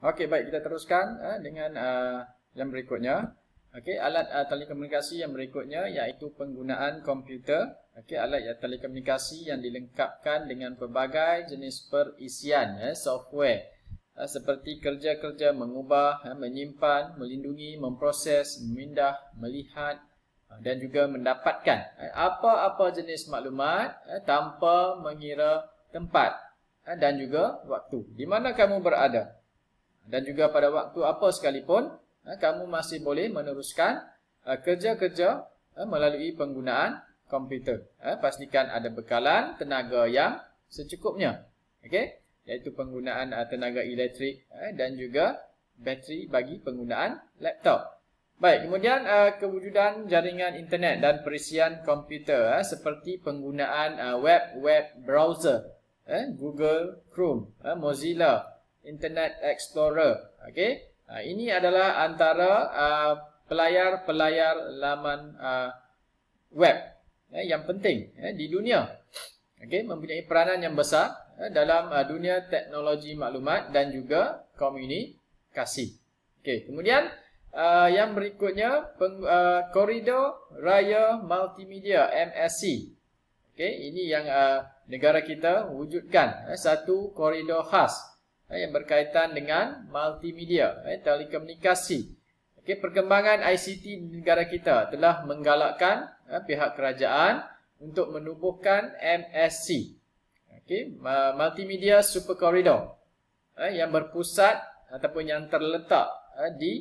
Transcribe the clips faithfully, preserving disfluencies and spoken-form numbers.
Okey, baik, kita teruskan uh, dengan uh, yang berikutnya. Okey, alat uh, telekomunikasi yang berikutnya iaitu penggunaan komputer. Okey, alat uh, telekomunikasi yang dilengkapkan dengan pelbagai jenis perisian eh, software uh, seperti kerja-kerja mengubah, uh, menyimpan, melindungi, memproses, memindah, melihat uh, dan juga mendapatkan uh, apa-apa jenis maklumat uh, tanpa mengira tempat uh, dan juga waktu di mana kamu berada. Dan juga pada waktu apa sekalipun, kamu masih boleh meneruskan kerja-kerja melalui penggunaan komputer. Pastikan ada bekalan tenaga yang secukupnya. Okey, iaitu penggunaan tenaga elektrik dan juga bateri bagi penggunaan laptop. Baik, kemudian kewujudan jaringan internet dan perisian komputer seperti penggunaan web web browser, Google Chrome, Mozilla, Internet Explorer. Okey, uh, ini adalah antara pelayar-pelayar uh, laman uh, web eh, yang penting eh, di dunia. Okey, mempunyai peranan yang besar eh, dalam uh, dunia teknologi maklumat dan juga komunikasi. Okey, kemudian uh, yang berikutnya peng, uh, koridor raya multimedia M S C. Okey, ini yang uh, negara kita wujudkan eh, satu koridor khas yang berkaitan dengan multimedia, eh, telekomunikasi. Okay, perkembangan I C T di negara kita telah menggalakkan eh, pihak kerajaan untuk menubuhkan M S C, okay, Multimedia Super Corridor, eh, yang berpusat ataupun yang terletak eh, di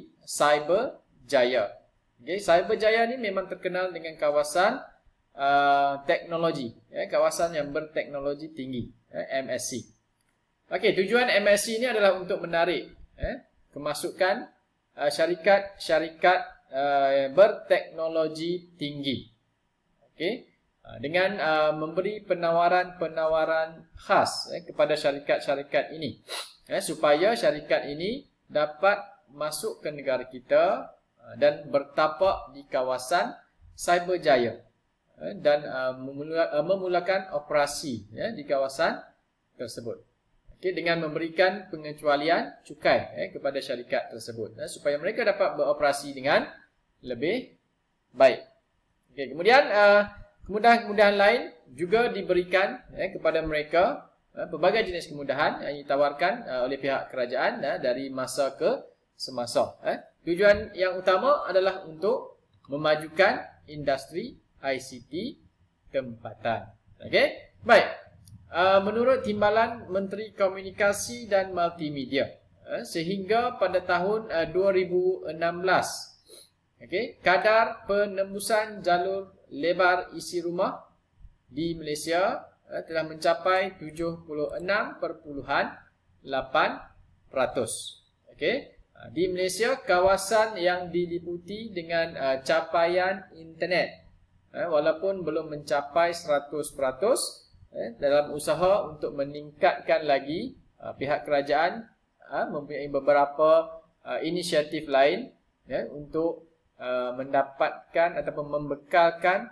Cyberjaya. Okay, Cyberjaya ni memang terkenal dengan kawasan uh, teknologi, eh, kawasan yang berteknologi tinggi, eh, M S C. Okey, tujuan M S C ini adalah untuk menarik eh, kemasukan syarikat-syarikat uh, uh, berteknologi tinggi. Okey, uh, dengan uh, memberi penawaran-penawaran khas eh, kepada syarikat-syarikat ini eh, supaya syarikat ini dapat masuk ke negara kita uh, dan bertapak di kawasan Cyberjaya eh, dan uh, memula, uh, memulakan operasi eh, di kawasan tersebut. Okay, dengan memberikan pengecualian cukai eh, kepada syarikat tersebut eh, supaya mereka dapat beroperasi dengan lebih baik. Okay, kemudian uh, kemudahan-kemudahan lain juga diberikan eh, kepada mereka, eh, pelbagai jenis kemudahan yang ditawarkan uh, oleh pihak kerajaan eh, dari masa ke semasa. Eh. Tujuan yang utama adalah untuk memajukan industri I C T tempatan. Okay, baik. Uh, menurut Timbalan Menteri Komunikasi dan Multimedia, uh, sehingga pada tahun uh, dua ribu enam belas, okay, kadar penembusan jalur lebar isi rumah di Malaysia uh, telah mencapai tujuh puluh enam perpuluhan lapan peratus. Okay. Uh, di Malaysia, kawasan yang diliputi dengan uh, capaian internet, uh, walaupun belum mencapai seratus peratus, Eh, dalam usaha untuk meningkatkan lagi, uh, pihak kerajaan uh, mempunyai beberapa uh, inisiatif lain eh, untuk uh, mendapatkan ataupun membekalkan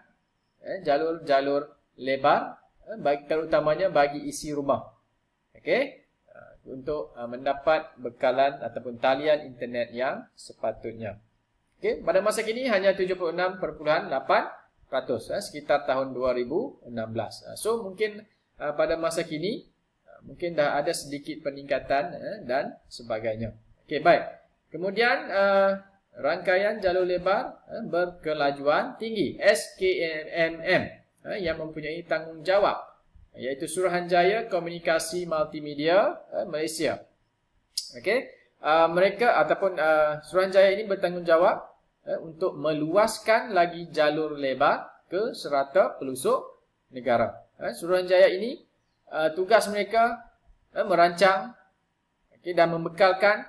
jalur-jalur eh, lebar eh, bagi, terutamanya bagi isi rumah. Okay? Uh, untuk uh, mendapat bekalan ataupun talian internet yang sepatutnya. Okay? Pada masa kini hanya tujuh puluh enam perpuluhan lapan peratus, eh, sekitar tahun dua ribu enam belas. So mungkin uh, pada masa kini uh, mungkin dah ada sedikit peningkatan eh, dan sebagainya. Okey, baik. Kemudian uh, rangkaian jalur lebar eh, berkelajuan tinggi S K M M eh, yang mempunyai tanggungjawab, iaitu Suruhanjaya Komunikasi Multimedia eh, Malaysia. Okey, uh, mereka ataupun uh, Suruhanjaya ini bertanggungjawab untuk meluaskan lagi jalur lebar ke serata pelosok negara. Suruhanjaya ini tugas mereka merancang dan membekalkan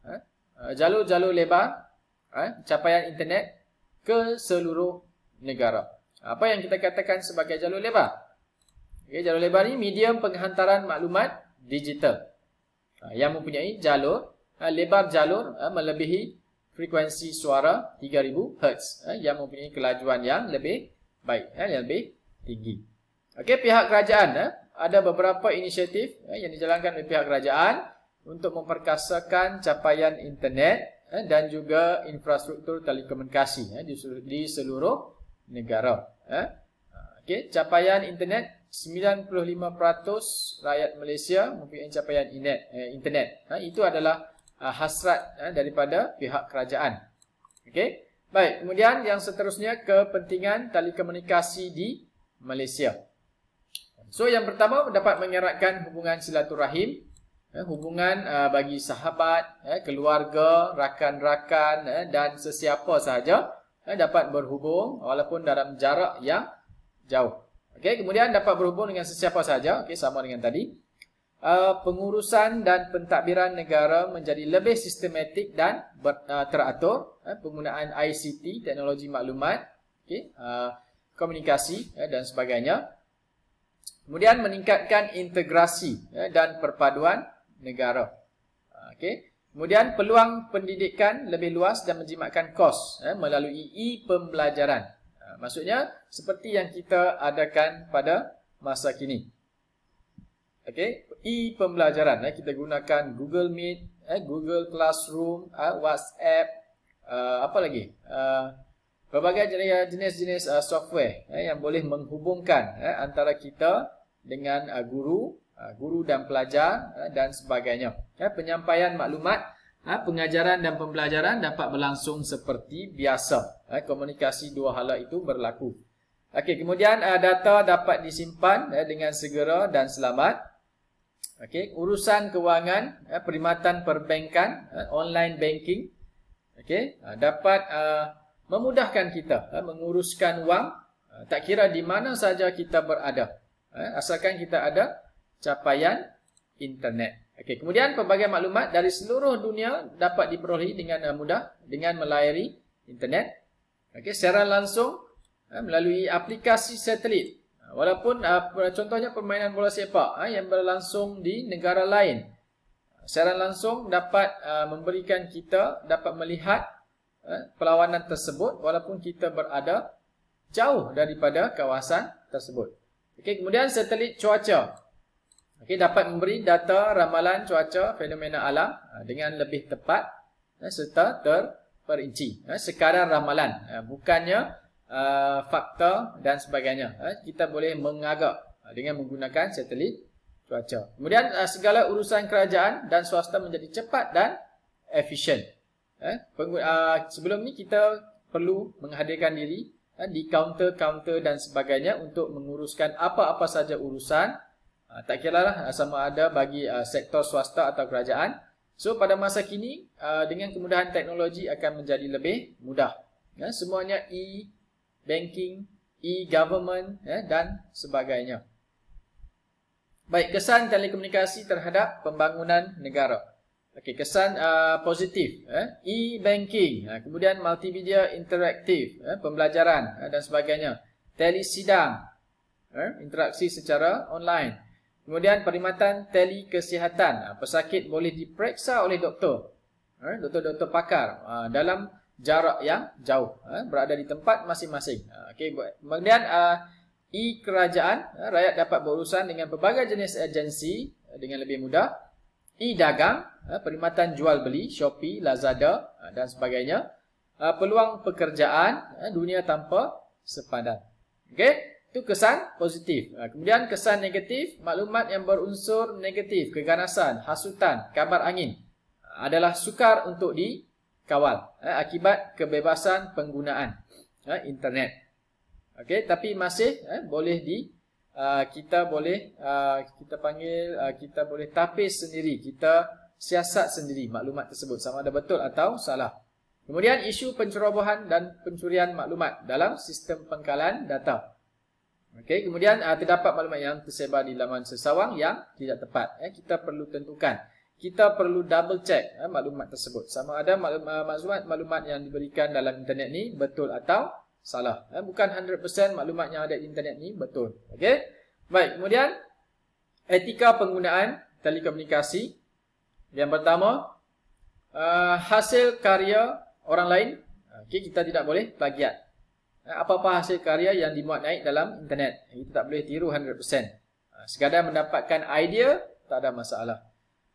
jalur-jalur lebar capaian internet ke seluruh negara. Apa yang kita katakan sebagai jalur lebar? Jalur lebar ini medium penghantaran maklumat digital yang mempunyai jalur lebar jalur melebihi frekuensi suara tiga ribu hertz eh, yang mempunyai kelajuan yang lebih baik, eh, yang lebih tinggi. Okey, pihak kerajaan eh, ada beberapa inisiatif eh, yang dijalankan oleh pihak kerajaan untuk memperkasakan capaian internet eh, dan juga infrastruktur telekomunikasi eh, di, di seluruh negara. Eh. Okey, capaian internet sembilan puluh lima peratus rakyat Malaysia mempunyai capaian internet. Eh, internet. Eh, itu adalah uh, hasrat eh, daripada pihak kerajaan. Okey. Baik, kemudian yang seterusnya kepentingan telekomunikasi di Malaysia. So yang pertama dapat mengeratkan hubungan silaturahim, eh, hubungan uh, bagi sahabat, eh, keluarga, rakan-rakan eh, dan sesiapa sahaja eh, dapat berhubung walaupun dalam jarak yang jauh. Okey, kemudian dapat berhubung dengan sesiapa sahaja, okey, sama dengan tadi. Uh, pengurusan dan pentadbiran negara menjadi lebih sistematik dan ber, uh, teratur. Uh, penggunaan I C T, teknologi maklumat, okay, uh, komunikasi uh, dan sebagainya. Kemudian meningkatkan integrasi uh, dan perpaduan negara. Uh, okay. Kemudian peluang pendidikan lebih luas dan menjimatkan kos uh, melalui e-pembelajaran. Uh, maksudnya seperti yang kita adakan pada masa kini. Okey, e-pembelajaran eh, kita gunakan Google Meet, eh, Google Classroom, eh, WhatsApp, uh, apa lagi? Uh, berbagai jenis-jenis uh, software eh, yang boleh menghubungkan eh, antara kita dengan uh, guru, uh, guru dan pelajar eh, dan sebagainya. Eh, penyampaian maklumat, eh, pengajaran dan pembelajaran dapat berlangsung seperti biasa. Eh, komunikasi dua hala itu berlaku. Okey, kemudian uh, data dapat disimpan eh, dengan segera dan selamat. Okey, urusan kewangan, eh, perkhidmatan perbankan, eh, online banking, okey, uh, dapat uh, memudahkan kita uh, menguruskan wang, uh, tak kira di mana saja kita berada, uh, asalkan kita ada capaian internet. Okey, kemudian pelbagai maklumat dari seluruh dunia dapat diperolehi dengan uh, mudah dengan melayari internet. Okey, secara langsung uh, melalui aplikasi satelit. Walaupun uh, contohnya permainan bola sepak uh, yang berlangsung di negara lain, secara langsung dapat uh, memberikan kita dapat melihat uh, perlawanan tersebut walaupun kita berada jauh daripada kawasan tersebut. Okey, kemudian satelit cuaca. Okey, dapat memberi data ramalan cuaca fenomena alam uh, dengan lebih tepat uh, serta terperinci. Uh, sekadar ramalan, uh, bukannya Uh, fakta dan sebagainya. Uh, kita boleh mengagak uh, dengan menggunakan satelit cuaca. Kemudian uh, segala urusan kerajaan dan swasta menjadi cepat dan efisien. Uh, uh, sebelum ni kita perlu menghadirkan diri uh, di kaunter-kaunter dan sebagainya untuk menguruskan apa-apa saja urusan. Uh, tak kira lah uh, sama ada bagi uh, sektor swasta atau kerajaan. So pada masa kini uh, dengan kemudahan teknologi akan menjadi lebih mudah. Uh, semuanya e banking, e-government eh, dan sebagainya. Baik, kesan telekomunikasi terhadap pembangunan negara. Okey, kesan uh, positif, eh, e-banking, eh, kemudian multimedia interaktif, eh, pembelajaran eh, dan sebagainya. Telesidang, eh, interaksi secara online. Kemudian perkhidmatan telikesihatan, eh, pesakit boleh diperiksa oleh doktor, eh, doktor-doktor pakar eh, dalam jarak yang jauh, eh, berada di tempat masing-masing. Okey, kemudian uh, e-kerajaan, eh, rakyat dapat berurusan dengan pelbagai jenis agensi eh, dengan lebih mudah. E-dagang, eh, perkhidmatan jual beli, Shopee, Lazada eh, dan sebagainya. Uh, peluang pekerjaan, eh, dunia tanpa sepadan. Okey, itu kesan positif. Uh, kemudian kesan negatif, maklumat yang berunsur negatif, keganasan, hasutan, kabar angin uh, adalah sukar untuk di kawal eh, akibat kebebasan penggunaan eh, internet. Okey, tapi masih eh, boleh di uh, kita boleh uh, kita panggil uh, kita boleh tapis sendiri, kita siasat sendiri maklumat tersebut sama ada betul atau salah. Kemudian isu pencerobohan dan pencurian maklumat dalam sistem pengkalan data. Okey, kemudian uh, terdapat maklumat yang tersebar di laman sesawang yang tidak tepat. Eh, kita perlu tentukan. Kita perlu double check eh, maklumat tersebut. Sama ada maklumat maklumat yang diberikan dalam internet ni betul atau salah. Eh, bukan one hundred percent maklumat yang ada di internet ni betul. Okey. Baik, kemudian etika penggunaan telekomunikasi. Yang pertama, uh, hasil karya orang lain, okey, kita tidak boleh plagiat. Eh, apa-apa hasil karya yang dimuat naik dalam internet, kita tak boleh tiru one hundred percent. Uh, sekadar mendapatkan idea, tak ada masalah.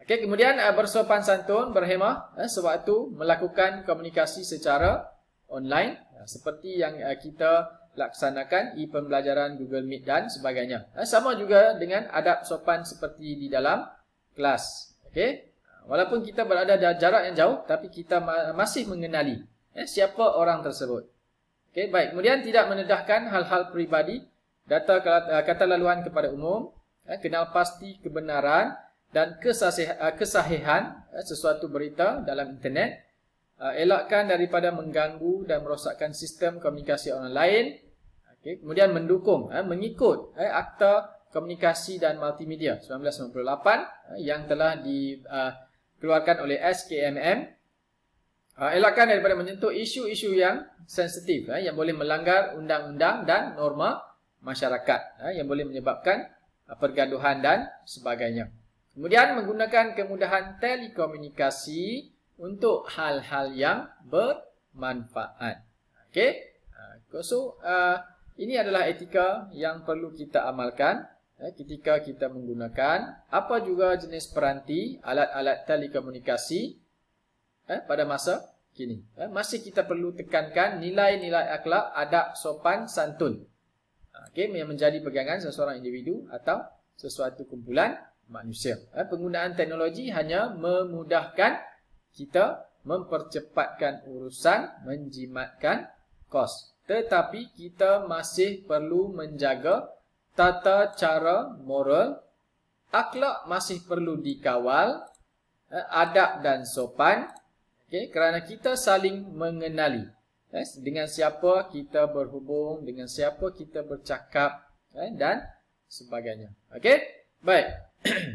Okey, kemudian uh, bersopan santun, berhemah uh, sewaktu melakukan komunikasi secara online uh, seperti yang uh, kita laksanakan e-pembelajaran Google Meet dan sebagainya. Uh, sama juga dengan adab sopan seperti di dalam kelas. Okey, walaupun kita berada di jarak yang jauh, tapi kita ma masih mengenali uh, siapa orang tersebut. Okey, baik. Kemudian tidak mendedahkan hal-hal peribadi, data uh, kata laluan kepada umum, uh, kenal pasti kebenaran dan kesahihan sesuatu berita dalam internet, elakkan daripada mengganggu dan merosakkan sistem komunikasi orang lain. Okay. Kemudian mendukung, mengikut Akta Komunikasi dan Multimedia seribu sembilan ratus sembilan puluh lapan yang telah dikeluarkan oleh S K M M. Elakkan daripada menyentuh isu-isu yang sensitif yang boleh melanggar undang-undang dan norma masyarakat yang boleh menyebabkan pergaduhan dan sebagainya. Kemudian menggunakan kemudahan telekomunikasi untuk hal-hal yang bermanfaat. Okey. So, uh, ini adalah etika yang perlu kita amalkan eh, ketika kita menggunakan apa juga jenis peranti, alat-alat telekomunikasi eh, pada masa kini. Eh, masih kita perlu tekankan nilai-nilai akhlak, adab, sopan, santun. Okey, yang menjadi pegangan seseorang individu atau sesuatu kumpulan manusia. Penggunaan teknologi hanya memudahkan kita mempercepatkan urusan, menjimatkan kos. Tetapi kita masih perlu menjaga tata cara moral, akhlak masih perlu dikawal, adab dan sopan, okay, kerana kita saling mengenali. Dengan siapa kita berhubung, dengan siapa kita bercakap dan sebagainya. Okey? Baik.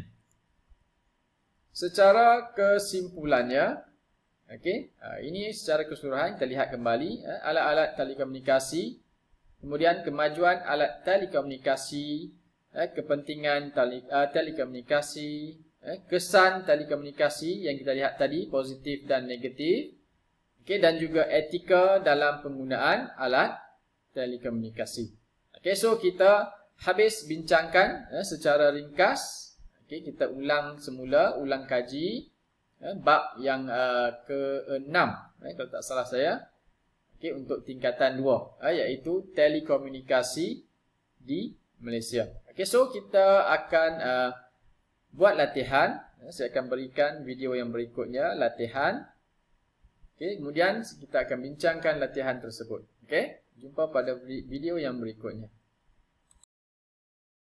Secara kesimpulannya, okey, ini secara keseluruhan kita lihat kembali alat-alat telekomunikasi, kemudian kemajuan alat telekomunikasi, kepentingan telekomunikasi, kesan telekomunikasi yang kita lihat tadi positif dan negatif, okey, dan juga etika dalam penggunaan alat telekomunikasi. Okey, so kita habis bincangkan secara ringkas. Okay, kita ulang semula, ulang kaji eh, bab yang uh, keenam eh, kalau tak salah saya, okay, untuk tingkatan dua, eh, iaitu telekomunikasi di Malaysia. Okay, so kita akan uh, buat latihan. eh, saya akan berikan video yang berikutnya, latihan. Okay, kemudian kita akan bincangkan latihan tersebut. Okay, jumpa pada video yang berikutnya.